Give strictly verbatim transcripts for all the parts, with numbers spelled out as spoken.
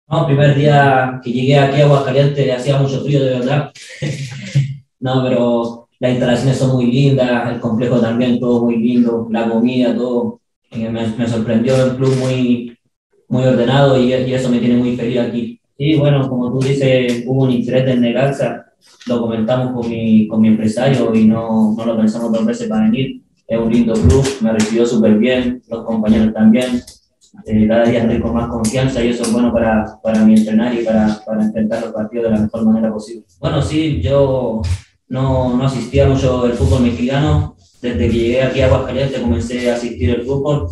No, primer día que llegué aquí a Aguascalientes hacía mucho frío, de verdad. No, pero las instalaciones son muy lindas, el complejo también, todo muy lindo, la comida, todo. Eh, me, me sorprendió el club muy, muy ordenado y, y eso me tiene muy feliz aquí. Y bueno, como tú dices, hubo un incidente en Necaxa, lo comentamos con mi, con mi empresario y no, no lo pensamos dos veces para venir. Es un lindo club, me recibió súper bien, los compañeros también. Eh, cada día estoy con más confianza y eso es bueno para, para mi entrenar y para, para enfrentar los partidos de la mejor manera posible. Bueno, sí, yo no, no asistía mucho al fútbol mexicano. Desde que llegué aquí a Aguascalientes comencé a asistir al fútbol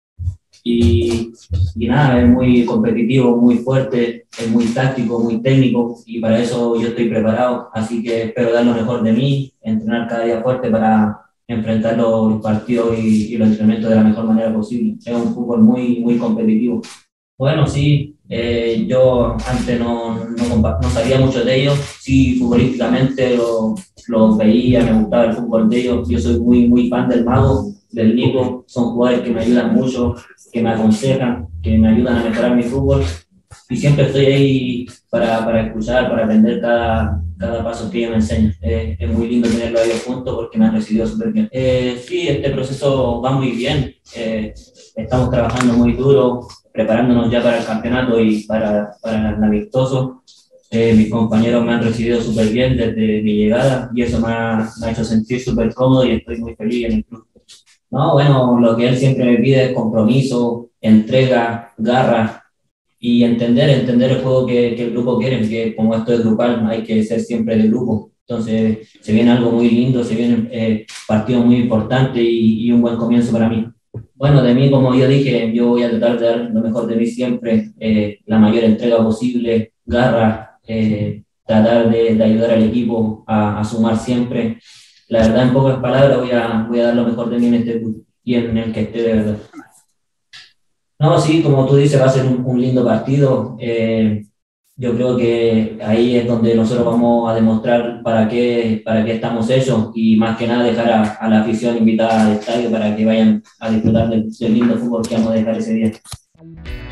y, y nada, es muy competitivo, muy fuerte, es muy táctico, muy técnico y para eso yo estoy preparado. Así que espero dar lo mejor de mí, entrenar cada día fuerte para enfrentar los partidos y, y los entrenamientos de la mejor manera posible. Es un fútbol muy, muy competitivo. Bueno, sí, eh, yo antes no, no, no sabía mucho de ellos, sí, futbolísticamente lo, lo veía, me gustaba el fútbol de ellos, yo soy muy, muy fan del Mago, del Nico, son jugadores que me ayudan mucho, que me aconsejan, que me ayudan a mejorar mi fútbol y siempre estoy ahí para, para escuchar, para aprender cada, cada paso que ellos me enseñan. Eh, es muy lindo tenerlo a ellos juntos porque me han recibido súper bien. Eh, sí, este proceso va muy bien, eh, estamos trabajando muy duro, preparándonos ya para el campeonato y para, para el amistoso. Eh, mis compañeros me han recibido súper bien desde mi llegada y eso me ha, me ha hecho sentir súper cómodo y estoy muy feliz en el club. No, bueno, lo que él siempre me pide es compromiso, entrega, garra y entender, entender el juego que, que el grupo quiere, que como esto es grupal, hay que ser siempre de grupo. Entonces, se viene algo muy lindo, se viene eh, partido muy importante y, y un buen comienzo para mí. Bueno, de mí, como yo dije, yo voy a tratar de dar lo mejor de mí siempre, eh, la mayor entrega posible, garra, eh, tratar de, de ayudar al equipo a, a sumar siempre. La verdad, en pocas palabras, voy a, voy a dar lo mejor de mí en este club y en el que esté de verdad. No, sí, como tú dices, va a ser un, un lindo partido. Eh, yo creo que ahí es donde nosotros vamos a demostrar para qué, para qué estamos hechos y más que nada dejar a, a la afición invitada al estadio para que vayan a disfrutar del, del lindo fútbol que vamos a dejar ese día.